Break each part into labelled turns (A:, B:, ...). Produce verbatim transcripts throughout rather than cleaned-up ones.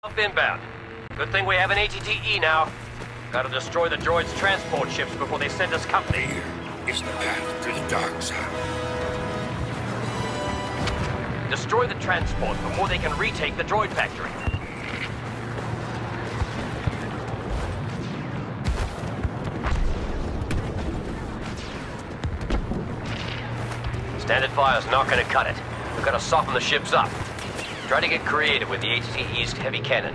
A: Up inbound. Good thing we have an A T T E now. Gotta destroy the droid's transport ships before they send us company.
B: Here is the path to the dark side.
A: Destroy the transport before they can retake the droid factory. Standard fire's not gonna cut it. We've gotta soften the ships up. Try to get creative with the A T T E's heavy cannon.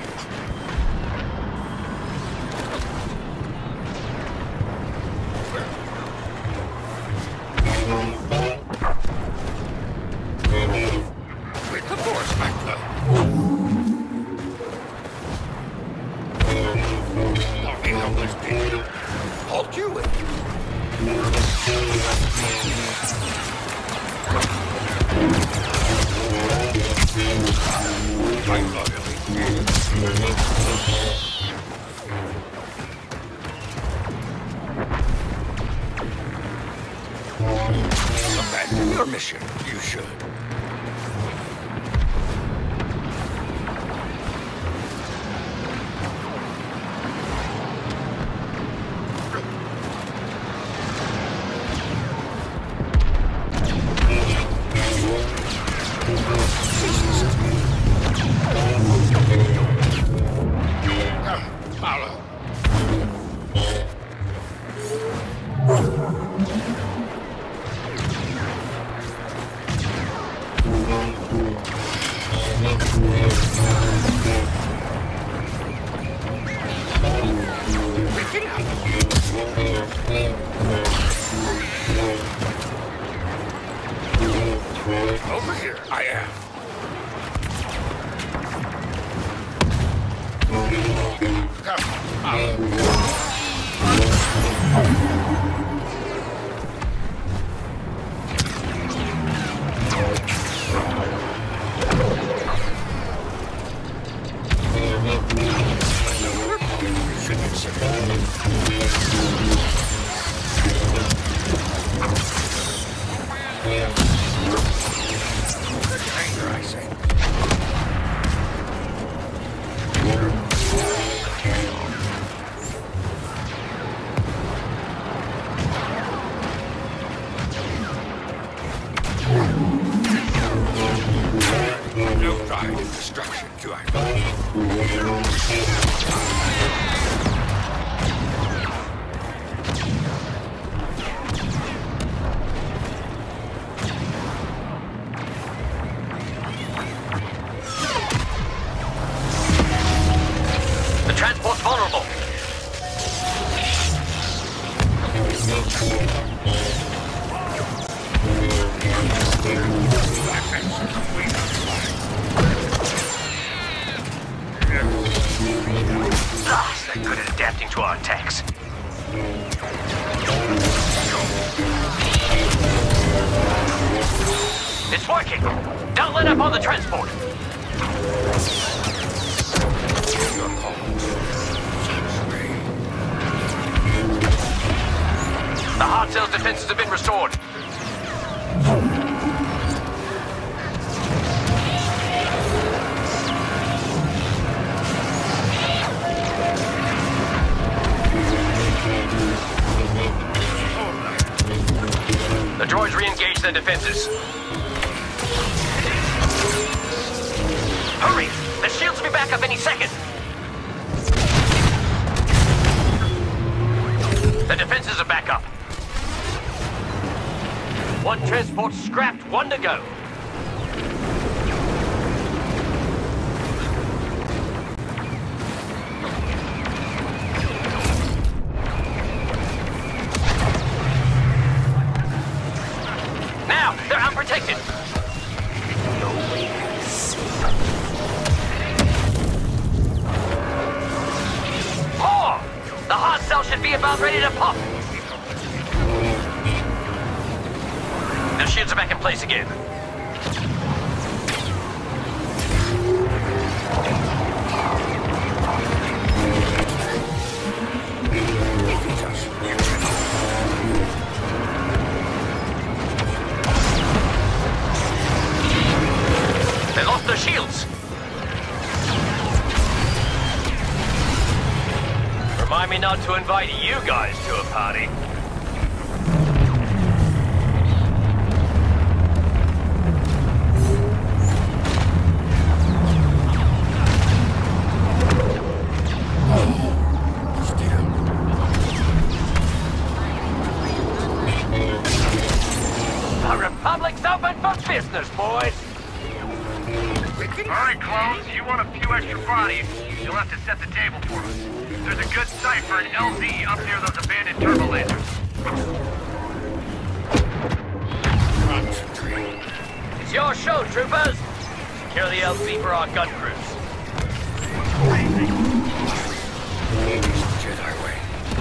B: With the force factor. I'll be helpless, Pete. Halt you with. My Abandon your mission. You should. Follow. Over here, I am. Come, follow. Anger, I say. No pride in destruction, do I?
A: The transport's vulnerable. Ah, they're good at adapting to our attacks. It's working. Don't let up on the transport.
B: Your call.
A: The hard cell's defenses have been restored. The droids re-engage their defenses. Hurry! The shields will be back up any second. The defenses are back up. One transport scrapped, one to go. Now, they're unprotected. Oh! The hard cell should be about ready to pop. The shields are back in place again. They lost their shields. remind me not to invite you guys to a party. The Republic's open for business, boys!
C: Alright, clones, you want a few extra bodies, you'll have to set the table for us. There's a good site for an L Z up near those abandoned turbo lasers.
B: Concentrate.
A: It's your show, troopers! Secure the L Z for our gun crews.
B: Jedi way.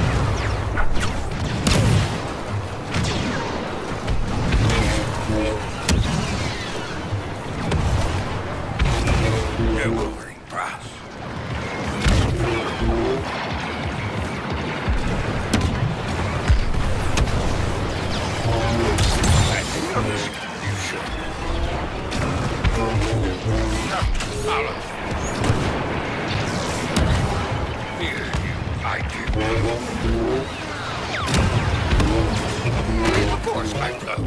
B: No lowering brass. I think you should. Follow. Here, you, I do. Of course, I love.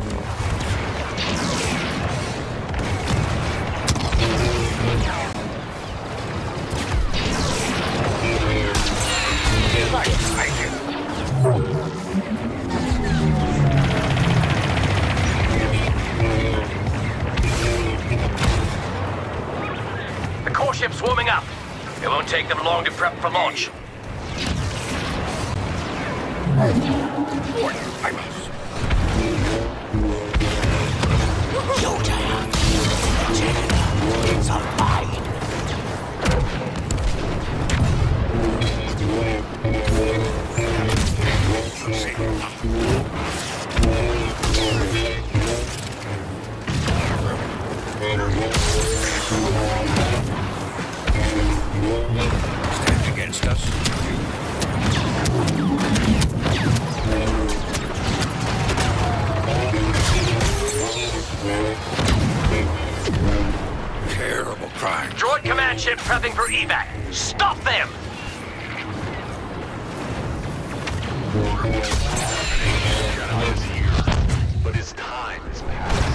A: The core ship's swarming up. It won't take them long to prep for launch.
B: I must.
D: Showtime! It's a fight!
B: Stand against us. Terrible crime.
A: Droid command ship prepping for evac. Stop them!
E: Jedi is here, but his time is past.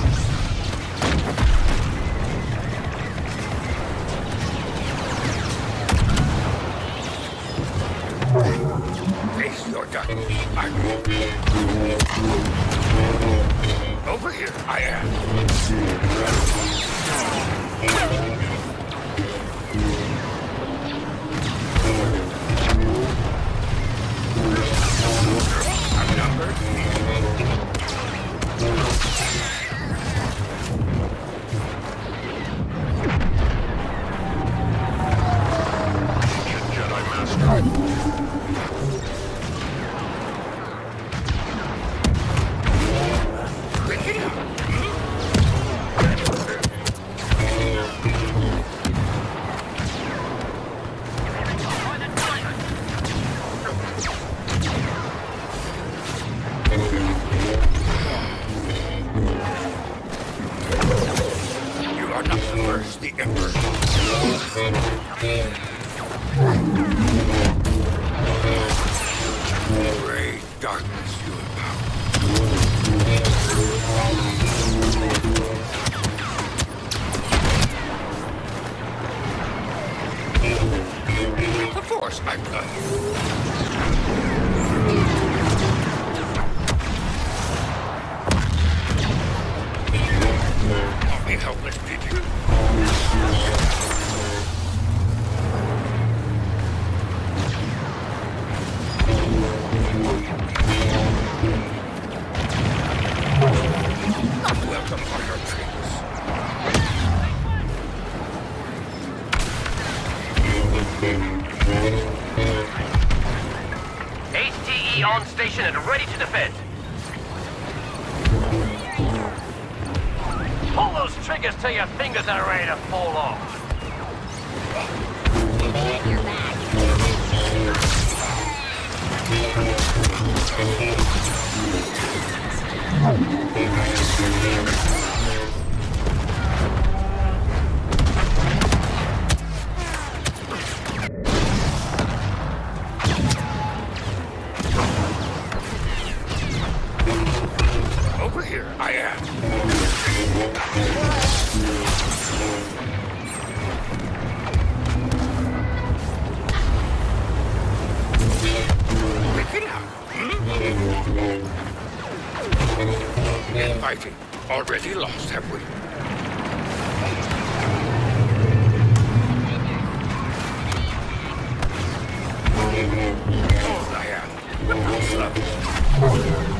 B: Face your darkness. I will. Over here, I am. Outnumbered.
E: Jedi Master.
B: You are not the first, the Emperor. Great darkness you empower. The Force, I love. Only helpless people. Not welcome are your tricks.
A: H T E on station and ready to defend. Pull those triggers till your fingers are ready to fall off.
B: fighting. Already lost, have we? Oh, I am. Slow.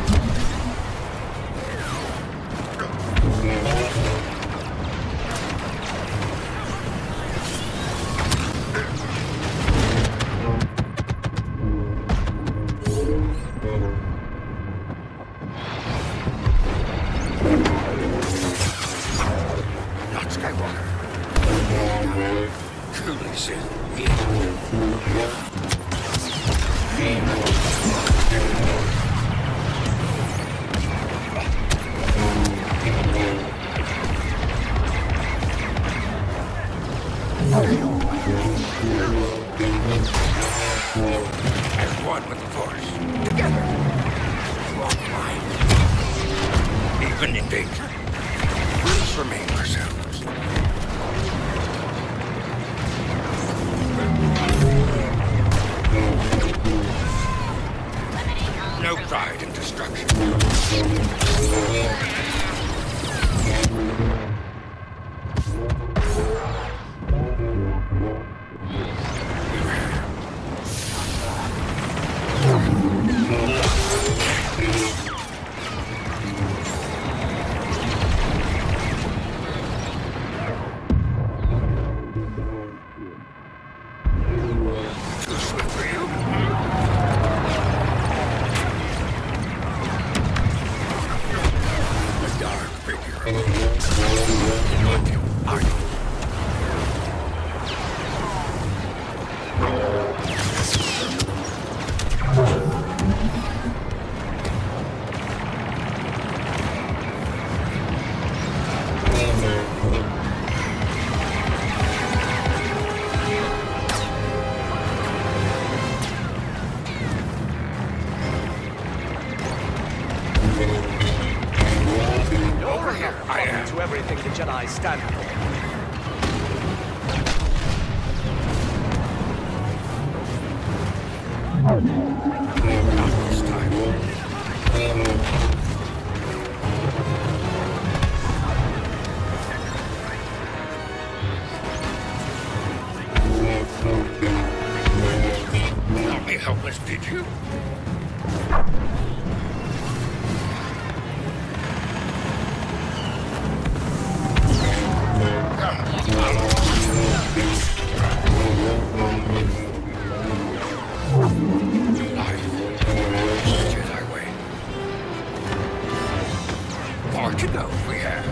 B: Not Skywalker. Truly sin. As one with the Force. Together. Walk line. Even in danger, we'll remain ourselves. No pride in destruction. Too swift for you? A dark figure. Not you, are you? Over here, I am.
D: To everything the Jedi stand for.
B: Not this time. Not me helpless, did you? Jedi way. Far to go, we have.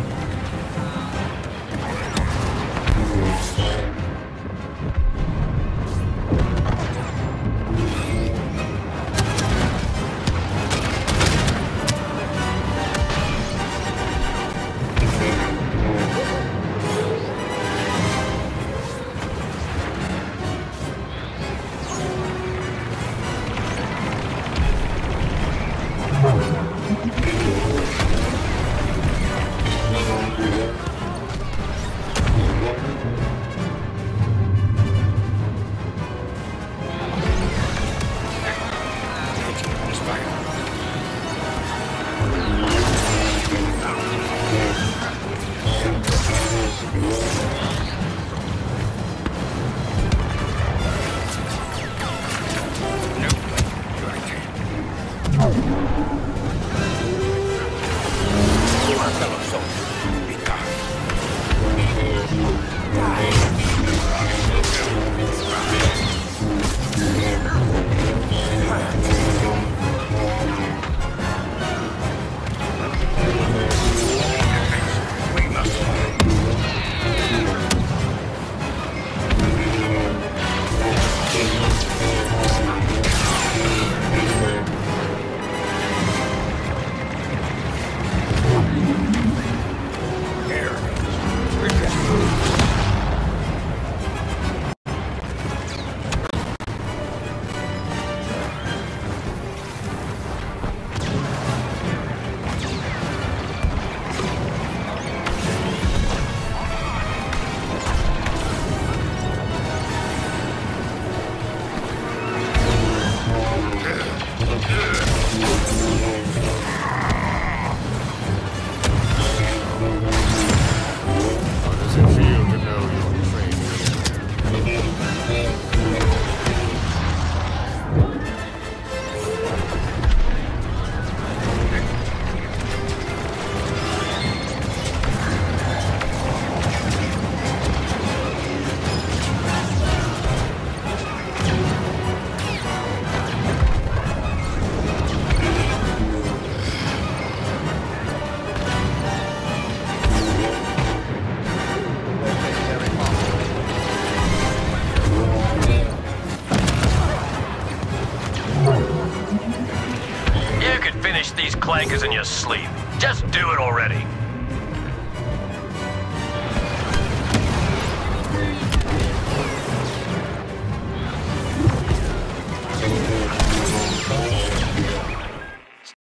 A: you could finish these clankers in your sleep. Just do it already.